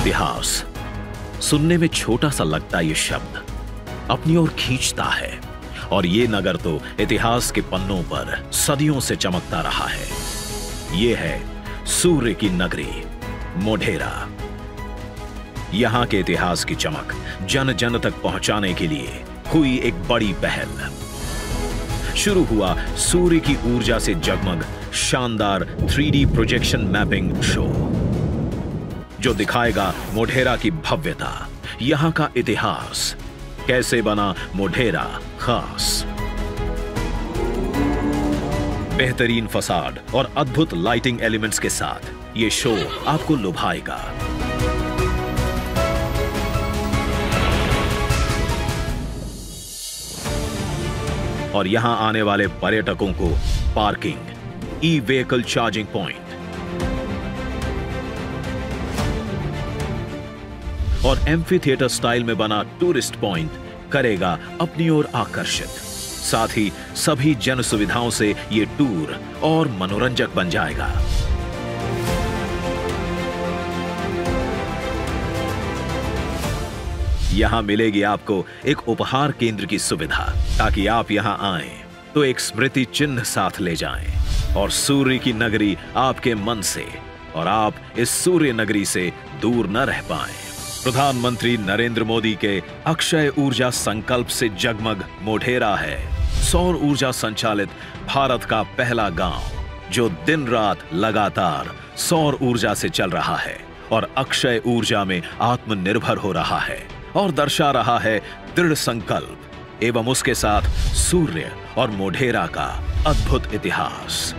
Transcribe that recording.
इतिहास सुनने में छोटा सा लगता ये शब्द अपनी ओर खींचता है, और ये नगर तो इतिहास के पन्नों पर सदियों से चमकता रहा है। ये है सूर्य की नगरी मोढेरा। यहां के इतिहास की चमक जन जन तक पहुंचाने के लिए हुई एक बड़ी पहल। शुरू हुआ सूर्य की ऊर्जा से जगमग शानदार 3D प्रोजेक्शन मैपिंग शो, जो दिखाएगा मोढेरा की भव्यता, यहां का इतिहास, कैसे बना मोढेरा खास। बेहतरीन फसाड और अद्भुत लाइटिंग एलिमेंट्स के साथ ये शो आपको लुभाएगा। और यहां आने वाले पर्यटकों को parking, e vehicle charging point और एम्फी थिएटर स्टाइल में बना टूरिस्ट पॉइंट करेगा अपनी ओर आकर्षित। साथ ही सभी जन सुविधाओं से ये टूर और मनोरंजक बन जाएगा। यहां मिलेगी आपको एक उपहार केंद्र की सुविधा, ताकि आप यहां आएं तो एक स्मृति चिन्ह साथ ले जाएं और सूर्य की नगरी आपके मन से और आप इस सूर्य नगरी से दूर न रह पाएं। प्रधानमंत्री नरेंद्र मोदी के अक्षय ऊर्जा संकल्प से जगमग मोढेरा है सौर ऊर्जा संचालित भारत का पहला गांव, जो दिन रात लगातार सौर ऊर्जा से चल रहा है और अक्षय ऊर्जा में आत्मनिर्भर हो रहा है और दर्शा रहा है दृढ़ संकल्प एवं उसके साथ सूर्य और मोढेरा का अद्भुत इतिहास।